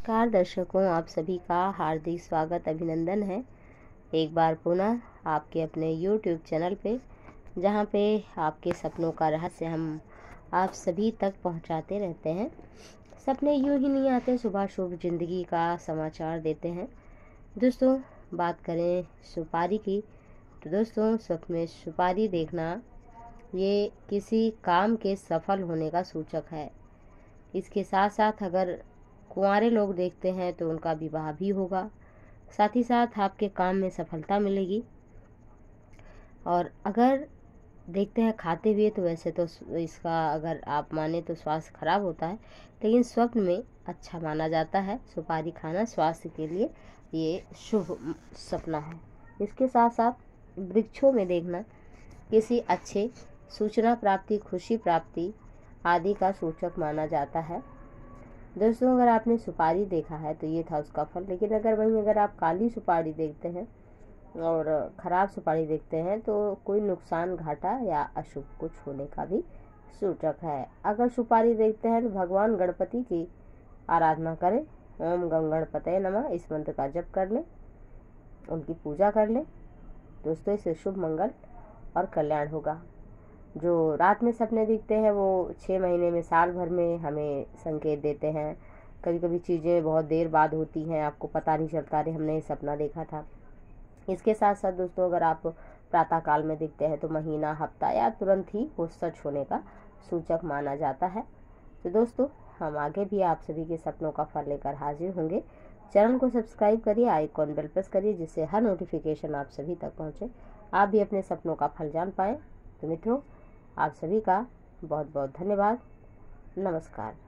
नमस्कार दर्शकों, आप सभी का हार्दिक स्वागत अभिनंदन है एक बार पुनः आपके अपने YouTube चैनल पे, जहाँ पे आपके सपनों का रहस्य हम आप सभी तक पहुँचाते रहते हैं। सपने यूं ही नहीं आते, सुबह शुभ ज़िंदगी का समाचार देते हैं। दोस्तों, बात करें सुपारी की, तो दोस्तों सपने में सुपारी देखना ये किसी काम के सफल होने का सूचक है। इसके साथ साथ अगर कुंवारे लोग देखते हैं तो उनका विवाह भी होगा, साथ ही साथ आपके काम में सफलता मिलेगी। और अगर देखते हैं खाते हुए, तो वैसे तो इसका अगर आप माने तो स्वास्थ्य खराब होता है, लेकिन स्वप्न में अच्छा माना जाता है। सुपारी खाना स्वास्थ्य के लिए ये शुभ सपना है। इसके साथ साथ वृक्षों में देखना किसी अच्छे सूचना प्राप्ति, खुशी प्राप्ति आदि का सूचक माना जाता है। दोस्तों, अगर आपने सुपारी देखा है तो ये था उसका फल, लेकिन अगर आप काली सुपारी देखते हैं और ख़राब सुपारी देखते हैं तो कोई नुकसान, घाटा या अशुभ कुछ होने का भी सूचक है। अगर सुपारी देखते हैं तो भगवान गणपति की आराधना करें। ओम गं गणपतये नमः इस मंत्र का जप कर लें, उनकी पूजा कर लें। दोस्तों, इससे शुभ, मंगल और कल्याण होगा। जो रात में सपने दिखते हैं वो 6 महीने में, साल भर में हमें संकेत देते हैं। कभी कभी चीज़ें बहुत देर बाद होती हैं, आपको पता नहीं चलता, अरे हमने ये सपना देखा था। इसके साथ साथ दोस्तों, अगर आप प्रातः काल में दिखते हैं तो महीना, हफ्ता या तुरंत ही वो सच होने का सूचक माना जाता है। तो दोस्तों, हम आगे भी आप सभी के सपनों का फल लेकर हाजिर होंगे। चैनल को सब्सक्राइब करिए, आइकॉन बेल प्रेस करिए, जिससे हर नोटिफिकेशन आप सभी तक पहुंचे, आप भी अपने सपनों का फल जान पाएँ। तो मित्रों, आप सभी का बहुत बहुत धन्यवाद। नमस्कार।